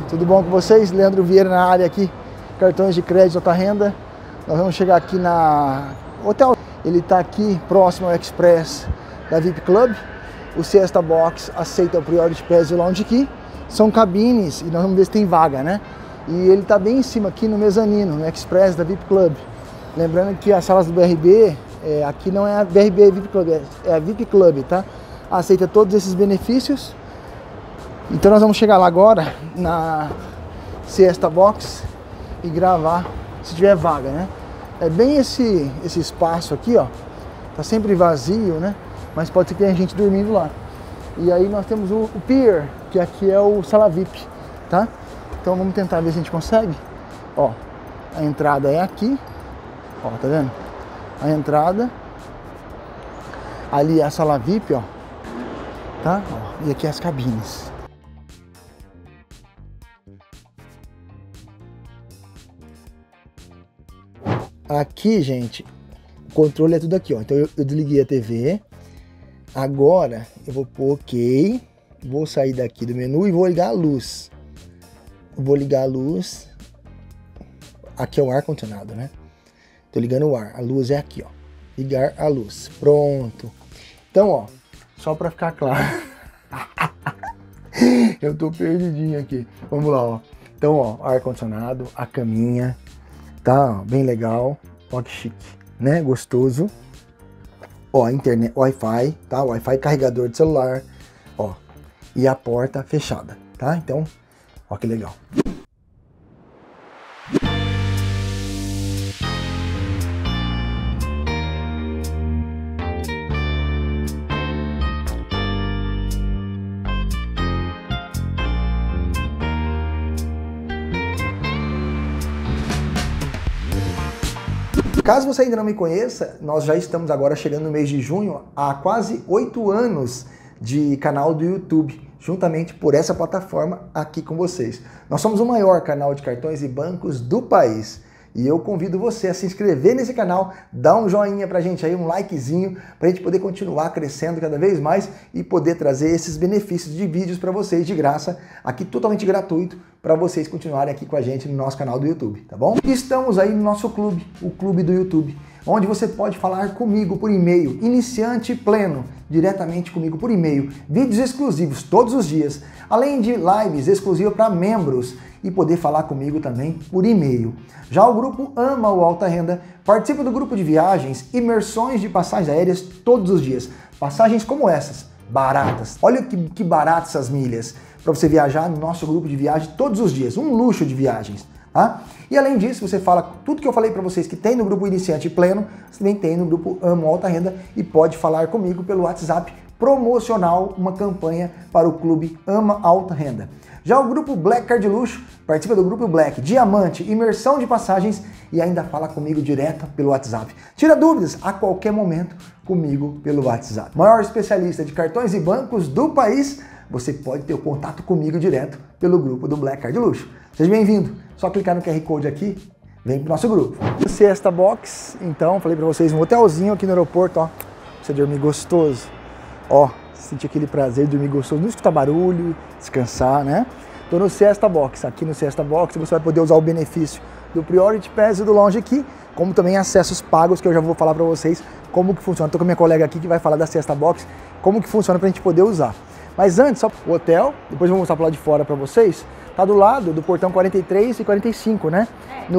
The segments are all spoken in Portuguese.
Tudo bom com vocês? Leandro Vieira na área aqui, cartões de crédito, alta renda. Nós vamos chegar aqui na hotel. Ele está aqui próximo ao Express da VIP Club. O Siesta Box aceita o Priority Pass e o Lounge Key. São cabines e nós vamos ver se tem vaga, né? E ele está bem em cima aqui no mezanino, no Express da VIP Club. Lembrando que as salas do BRB, aqui não é a BRB VIP Club, é a VIP Club, tá? Aceita todos esses benefícios. Então nós vamos chegar lá agora na Siesta Box e gravar se tiver vaga, né? É bem esse espaço aqui, ó. Tá sempre vazio, né? Mas pode ser que tenha gente dormindo lá. E aí nós temos o Pier, que aqui é o sala VIP, tá? Então vamos tentar ver se a gente consegue. Ó, a entrada é aqui. Ó, tá vendo? A entrada. Ali é a sala VIP, ó. Tá? Ó, e aqui as cabines. Aqui, gente, o controle é tudo aqui, ó. Então eu desliguei a TV. Agora eu vou pôr OK. Vou sair daqui do menu e vou ligar a luz. Vou ligar a luz. Aqui é o ar-condicionado, né? Tô ligando o ar. A luz é aqui, ó. Ligar a luz. Pronto. Então, ó, só pra ficar claro. Eu tô perdidinho aqui. Vamos lá, ó. Então, ó, ar-condicionado, a caminha. Tá, bem legal. Ó que chique, né? Gostoso. Ó, internet, Wi-Fi, tá? Wi-Fi carregador de celular. Ó, e a porta fechada, tá? Então, ó que legal. Caso você ainda não me conheça, nós já estamos agora chegando no mês de junho há quase 8 anos de canal do YouTube, juntamente por essa plataforma aqui com vocês. Nós somos o maior canal de cartões e bancos do país. E eu convido você a se inscrever nesse canal, dar um joinha pra gente aí, um likezinho, pra gente poder continuar crescendo cada vez mais e poder trazer esses benefícios de vídeos para vocês de graça, aqui totalmente gratuito, para vocês continuarem aqui com a gente no nosso canal do YouTube, tá bom? Estamos aí no nosso clube, o Clube do YouTube, onde você pode falar comigo por e-mail, iniciante pleno, diretamente comigo por e-mail, vídeos exclusivos todos os dias, além de lives exclusivas para membros e poder falar comigo também por e-mail. Já o grupo Ama o Alta Renda participa do grupo de viagens, imersões de passagens aéreas todos os dias. Passagens como essas, baratas. Olha que baratas essas milhas para você viajar no nosso grupo de viagem todos os dias. Um luxo de viagens. Tá? E além disso, você fala tudo que eu falei para vocês que tem no grupo Iniciante Pleno, você também tem no grupo Amo Alta Renda e pode falar comigo pelo WhatsApp promocional, uma campanha para o Clube Ama Alta Renda. Já o grupo Black Card Luxo participa do grupo Black Diamante, imersão de passagens e ainda fala comigo direto pelo WhatsApp. Tira dúvidas a qualquer momento comigo pelo WhatsApp. Maior especialista de cartões e bancos do país, você pode ter o contato comigo direto pelo grupo do Black Card Luxo. Seja bem-vindo. Só clicar no QR Code aqui, vem pro nosso grupo. Siesta Box, então, falei pra vocês, um hotelzinho aqui no aeroporto, ó, pra você dormir gostoso. Ó, sentir aquele prazer de dormir gostoso, não escutar barulho, descansar, né? Tô no Siesta Box. Aqui no Siesta Box você vai poder usar o benefício do Priority Pass e do Lounge Key, como também acessos pagos, que eu já vou falar pra vocês como que funciona. Tô com a minha colega aqui que vai falar da Siesta Box, como que funciona pra gente poder usar. Mas antes, só o hotel, depois eu vou mostrar pro lado de fora pra vocês, tá do lado do portão 43 e 45, né?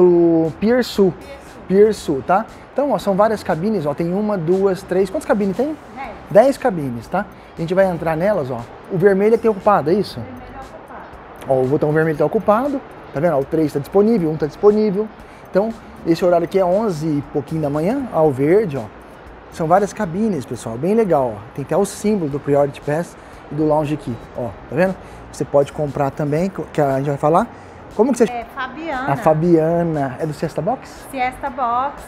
No Pier Sul. Pier Sul, tá? Então, ó, são várias cabines, ó, tem 1, 2, 3, quantas cabines tem? 10 cabines, tá? A gente vai entrar nelas, ó. O vermelho é que tem ocupado, é isso? Ó, o botão vermelho está ocupado, tá vendo? Ó, o 3 está disponível, 1 está disponível. Então, esse horário aqui é 11 e pouquinho da manhã, ó, o verde, ó. São várias cabines, pessoal, bem legal, ó. Tem até o símbolo do Priority Pass e do Lounge Key, ó, tá vendo? Você pode comprar também, que a gente vai falar. Como que você... É Fabiana. A Fabiana. É do Siesta Box? Siesta Box,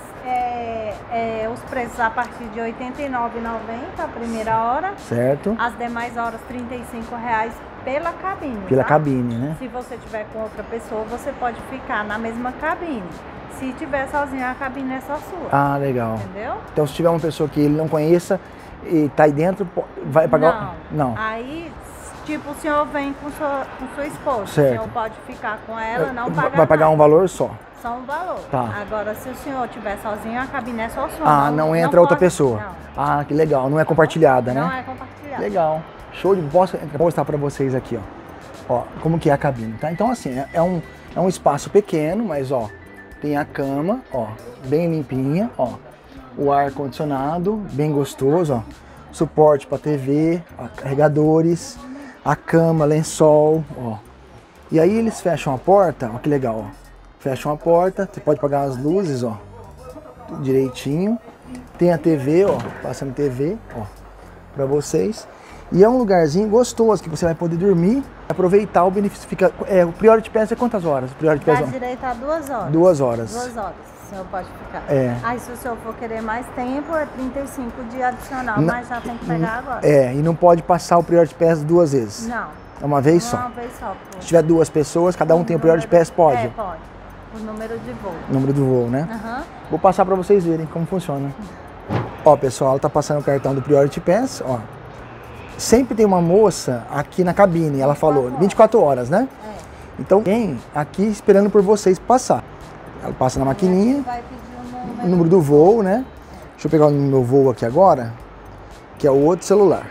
os preços a partir de R$ 89,90 a primeira hora. Certo. As demais horas R$ 35,00 pela cabine. Pela tá? cabine, né? Se você tiver com outra pessoa, você pode ficar na mesma cabine. Se tiver sozinho, a cabine é só sua. Ah, legal. Entendeu? Então, se tiver uma pessoa que ele não conheça e tá aí dentro, vai pagar... Não. Aí, Tipo, o senhor vem com sua esposa, certo. O senhor pode ficar com ela, não pagar Vai pagar nada. um valor só. Só um valor. Tá. Agora, se o senhor estiver sozinho, a cabine é só sua. Ah, não entra outra pessoa. Não. Ah, que legal. Não é compartilhada, né? Não é compartilhada. Legal. Show de bola. Vou mostrar pra vocês aqui, ó, como que é a cabine, tá? Então, assim, é um espaço pequeno, mas, ó, tem a cama, ó, bem limpinha, ó. O ar-condicionado, bem gostoso, ó. Suporte pra TV, ó, carregadores, a cama, lençol, ó. E aí eles fecham a porta, ó, que legal, ó. Fecham a porta, você pode apagar as luzes, ó, direitinho. Tem a TV, ó, passando TV, ó, pra vocês. E é um lugarzinho gostoso que você vai poder dormir, aproveitar o benefício. O Priority Pass é quantas horas? O Priority Pass Dá direito a 2 horas. 2 horas. 2 horas, o senhor pode ficar. É. Aí se o senhor for querer mais tempo, é 35 de adicional, mas já tem que pegar agora. É, e não pode passar o Priority Pass 2 vezes. Não. É uma vez só. Uma vez só. Se tiver 2 pessoas, cada um tem o Priority Pass, pode? É, pode. O número de voo. Número do voo, né? Aham. Vou passar pra vocês verem como funciona. Ó, pessoal, ela tá passando o cartão do Priority Pass, ó. Sempre tem uma moça aqui na cabine, ela falou, 24 horas, né? É. Então tem aqui esperando por vocês passar. Ela passa na maquininha, Vai pedir o número do voo, né? Deixa eu pegar o meu voo aqui agora, que é o outro celular.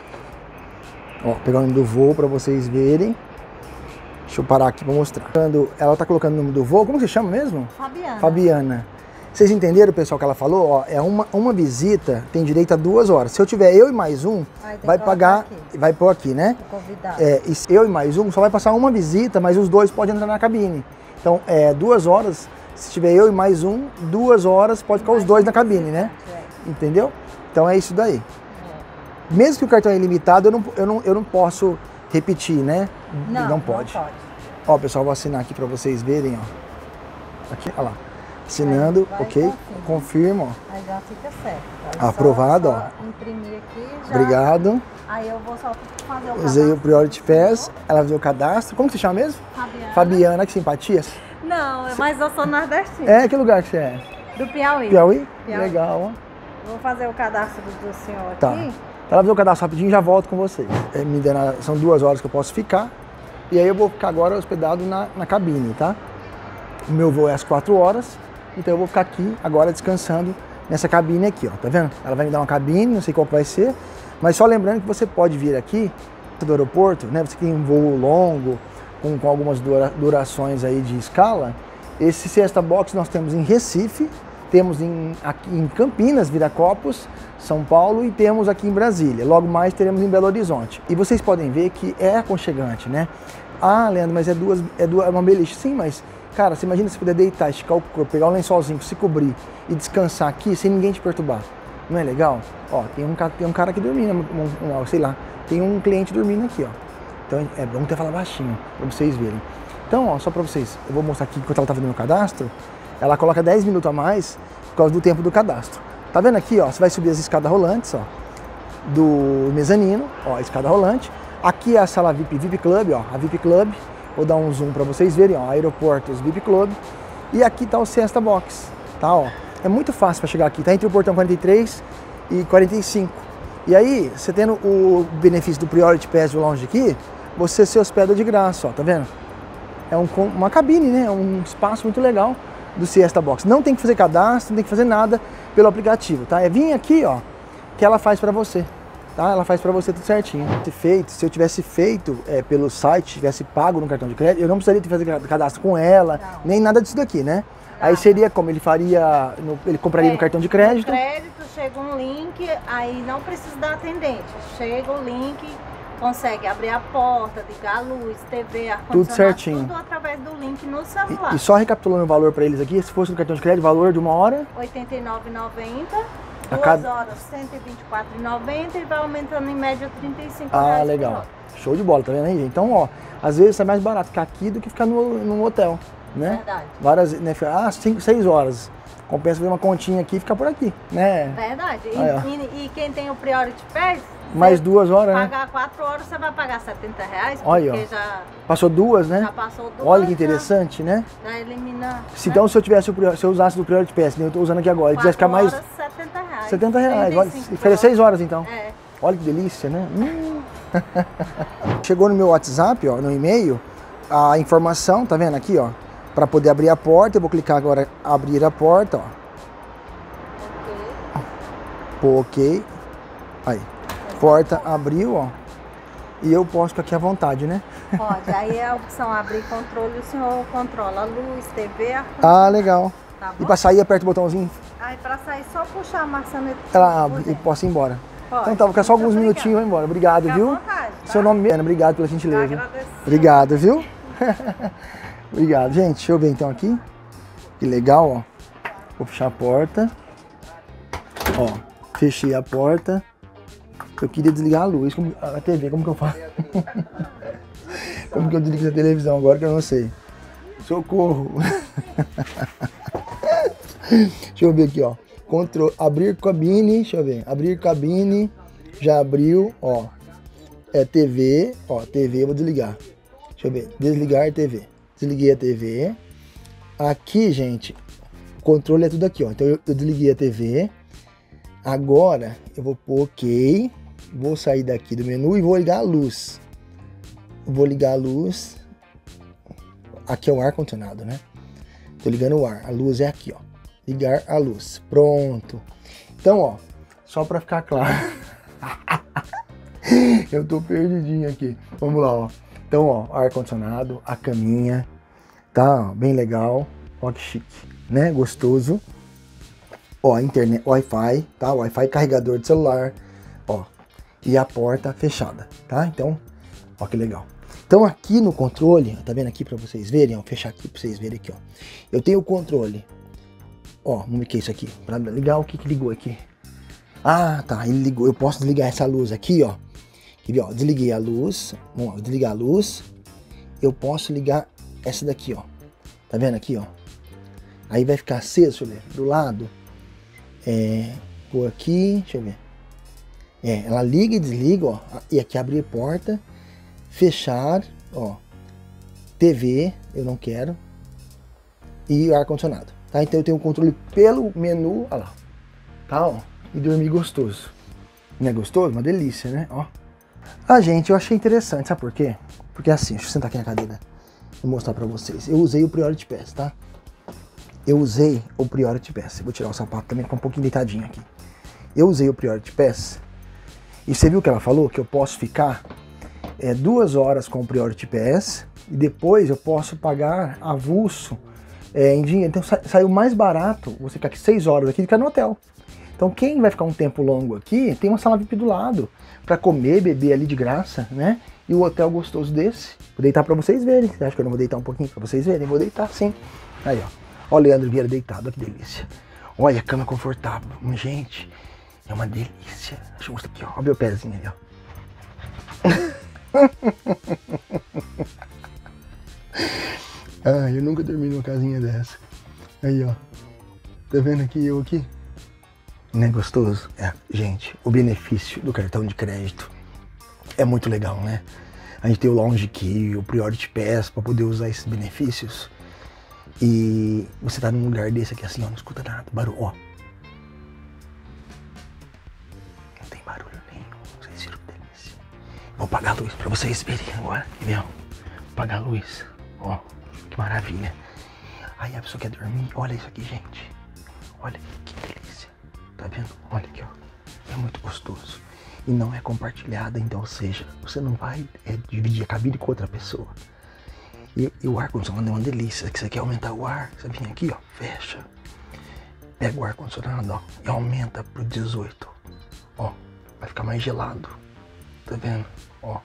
Ó, pegar o número do voo para vocês verem. Deixa eu parar aqui para mostrar. Ela tá colocando o número do voo, como que você chama mesmo? Fabiana. Fabiana. Vocês entenderam, pessoal, que ela falou? Ó, é uma visita, tem direito a 2 horas. Se eu tiver eu e mais um, vai pagar, vai pôr aqui, né? Convidado. E eu e mais um, só vai passar uma visita, mas os dois podem entrar na cabine. Então, 2 horas, se tiver eu e mais um, 2 horas, pode ficar os dois na cabine, né? Entendeu? Então é isso daí. Mesmo que o cartão é ilimitado, eu não posso repetir, né? Não pode. Ó, pessoal, vou assinar aqui para vocês verem, ó. Aqui, ó lá. Assinando, ok? Confirma, ó. Aí já fica certo. Aprovado, só ó. Imprimir aqui já. Obrigado. Aí eu vou só fazer o cadastro. Usei o Priority Pass, ela fez o cadastro. Como que você chama mesmo? Fabiana. Fabiana, que simpatia. Não, mas eu sou nordestina. É, que lugar que você é? Do Piauí. Piauí? Piauí. Legal, ó. Vou fazer o cadastro do senhor Tá. aqui. Ela vai fazer o cadastro rapidinho e já volto com vocês. São 2 horas que eu posso ficar. E aí eu vou ficar agora hospedado na cabine, tá? O meu voo é às 4 horas. Então eu vou ficar aqui agora descansando nessa cabine aqui, ó. Tá vendo? Ela vai me dar uma cabine, não sei qual que vai ser. Mas só lembrando que você pode vir aqui do aeroporto, né? Você tem um voo longo, com algumas durações aí de escala. Esse Siesta Box nós temos em Recife, temos aqui em Campinas, Viracopos, São Paulo e temos aqui em Brasília. Logo mais teremos em Belo Horizonte. E vocês podem ver que é aconchegante, né? Ah, Leandro, mas é uma beliche. Sim, mas, cara, você imagina se puder deitar, esticar o corpo, pegar um lençolzinho, se cobrir e descansar aqui sem ninguém te perturbar. Não é legal? Ó, tem um cara aqui dormindo, sei lá, tem um cliente dormindo aqui, ó. Então é bom até falar baixinho, pra vocês verem. Então, ó, só pra vocês, eu vou mostrar aqui enquanto ela tá fazendo o cadastro, ela coloca 10 minutos a mais por causa do tempo do cadastro. Tá vendo aqui, ó, você vai subir as escadas rolantes, ó, do mezanino, ó, a escada rolante. Aqui é a sala VIP Club, ó, a VIP Club. Vou dar um zoom para vocês verem, ó, Aeroportos VIP Club. E aqui tá o Siesta Box, tá, ó. É muito fácil para chegar aqui, tá entre o portão 43 e 45. E aí, você tendo o benefício do Priority Pass do lounge aqui, você se hospeda de graça, ó, tá vendo? É uma cabine, né? É um espaço muito legal do Siesta Box. Não tem que fazer cadastro, não tem que fazer nada pelo aplicativo, tá? É vir aqui, ó, que ela faz para você. Tá? Ela faz para você tudo certinho. Se eu tivesse feito pelo site, tivesse pago no cartão de crédito, eu não precisaria de fazer cadastro com ela, nem nada disso daqui, né? Aí seria como? Ele faria, ele compraria no cartão de crédito. No crédito, chega um link, aí não precisa da atendente. Chega o link, consegue abrir a porta, ligar a luz, TV, ar-condicionado, tudo certinho. Tudo através do link no celular. E só recapitulando o valor para eles aqui, se fosse no cartão de crédito, valor de 1 hora? R$ 89,90. 2 horas, R$ 124,90 e vai aumentando em média R$35. Ah, legal. Show de bola, tá vendo aí, gente? Então, ó, às vezes é mais barato ficar aqui do que ficar num hotel, né? Verdade. Várias, né? 5, 6 horas. Compensa fazer uma continha aqui e ficar por aqui, né? Verdade. Aí, e quem tem o Priority Pass, mais 2 horas, né? pagar 4 horas, você vai pagar R$70, olha, porque ó. já Passou 2, né? já passou 2. Olha que interessante, né? Já elimina. Então, se eu usasse do Priority Pass, né? Eu tô usando aqui agora, e quisesse ficar mais... R$70. R$70. Olha, ficaria 6 horas, então. É. Olha que delícia, né? Chegou no meu WhatsApp, ó, no e-mail, a informação, tá vendo aqui, ó? Para poder abrir a porta, eu vou clicar agora abrir a porta, ó. Pô, ok. Aí, porta abriu, ó. E eu posso ficar aqui à vontade, né? Pode, aí é a opção abrir controle, o senhor controla a luz, TV, Ah, legal. tá E para sair, aperta o botãozinho. Aí para sair, só puxar a maçaneta. Ela abre e posso ir embora. Pode. Então tá, vou ficar só alguns minutinhos e vou embora. Obrigado, Fica viu? à vontade, tá? Seu nome mesmo, obrigado pela gentileza. Agradeço. Obrigado, viu? Obrigado, gente. Deixa eu ver então aqui. Que legal, ó. Vou fechar a porta. Ó, fechei a porta. Eu queria desligar a luz, a TV, como que eu faço? Como que eu desligo a televisão agora que eu não sei? Socorro! Deixa eu ver aqui, ó. Abrir cabine, deixa eu ver. Abrir cabine, já abriu, ó. É TV, ó, TV, eu vou desligar. Deixa eu ver, desligar TV. Desliguei a TV. Aqui, gente, o controle é tudo aqui, ó. Então eu desliguei a TV. Agora eu vou pôr OK. Vou sair daqui do menu e vou ligar a luz. Vou ligar a luz. Aqui é o ar-condicionado, né? Tô ligando o ar. A luz é aqui, ó. Ligar a luz. Pronto. Então, ó, só para ficar claro. Eu tô perdidinho aqui. Vamos lá, ó. Então, ó, ar-condicionado, a caminha, tá? Bem legal. Ó que chique, né? Gostoso. Ó, internet, Wi-Fi, tá? Wi-Fi, carregador de celular, ó. E a porta fechada, tá? Então, ó que legal. Então aqui no controle, tá vendo aqui para vocês verem, ó, vou fechar aqui para vocês verem aqui, ó. Eu tenho o controle, ó, vamos ver o que é isso aqui, para ligar o que ligou aqui. Ah, tá, ele ligou, eu posso desligar essa luz aqui, ó. Aqui, ó, desliguei a luz, vamos lá, desligar a luz. Eu posso ligar essa daqui, ó. Tá vendo aqui, ó? Aí vai ficar aceso, deixa eu ver, do lado. Por aqui, deixa eu ver. Ela liga e desliga, ó. E aqui abrir porta, fechar, ó. TV, eu não quero. E ar-condicionado, tá? Então eu tenho o controle pelo menu, ó lá. Tá, ó. E dormir gostoso. Não é gostoso? Uma delícia, né? Ó. Ah, gente, eu achei interessante, sabe por quê? Porque assim, deixa eu sentar aqui na cadeira e mostrar pra vocês. Eu usei o Priority Pass, tá? Eu usei o Priority Pass. Eu vou tirar o sapato também, ficar um pouquinho deitadinho aqui. Eu usei o Priority Pass. E você viu que ela falou? Que eu posso ficar 2 horas com o Priority Pass. E depois eu posso pagar avulso em dinheiro. Então saiu mais barato você ficar aqui 6 horas aqui do que no hotel. Então quem vai ficar um tempo longo aqui, tem uma sala VIP do lado. Pra comer, beber ali de graça, né? E o hotel gostoso desse. Vou deitar pra vocês verem. Você acha que eu não vou deitar um pouquinho pra vocês verem? Vou deitar sim. Aí, ó. Ó o Leandro Vieira deitado, ó que delícia. Olha a cama confortável. Gente, é uma delícia. Deixa eu mostrar aqui, ó. Olha o meu pezinho aí, ó. Ai, eu nunca dormi numa casinha dessa. Aí, ó. Tá vendo aqui, eu aqui? Não é gostoso? Gente, o benefício do cartão de crédito é muito legal, né? A gente tem o Lounge Key, o Priority Pass para poder usar esses benefícios. E você tá num lugar desse aqui assim, ó, não escuta nada, barulho, ó. Não tem barulho nenhum, vocês viram que delícia. Vou apagar a luz pra vocês verem agora, viu? Vou apagar a luz, ó, que maravilha. Aí a pessoa quer dormir, olha isso aqui, gente. Olha que delícia, tá vendo? Olha aqui, ó, é muito gostoso. E não é compartilhada, então, ou seja, você não vai dividir a cabine com outra pessoa. E o ar-condicionado é uma delícia. Que você quer aumentar o ar, você vem aqui, ó, fecha. Pega o ar-condicionado, ó, e aumenta pro 18. Ó, vai ficar mais gelado. Tá vendo? Ó.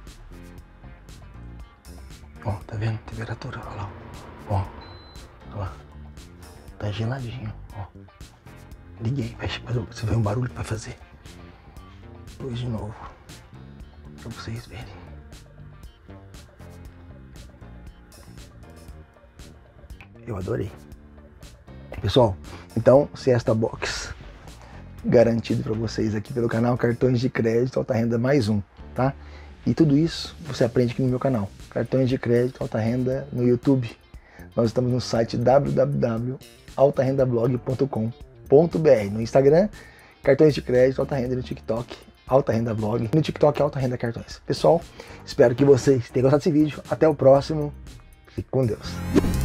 Ó, tá vendo? Temperatura, ó lá. Ó. Ó lá. Tá geladinho, ó. Liguei, você vê um barulho que vai fazer. Depois de novo. Pra vocês verem. Eu adorei. Pessoal, então, Siesta Box garantido para vocês aqui pelo canal Cartões de Crédito Alta Renda mais um, tá? E tudo isso você aprende aqui no meu canal, Cartões de Crédito Alta Renda no YouTube. Nós estamos no site www.altarendablog.com.br, no Instagram, Cartões de Crédito Alta Renda, no TikTok, Alta Renda Blog, no TikTok Alta Renda Cartões. Pessoal, espero que vocês tenham gostado desse vídeo. Até o próximo. Fique com Deus.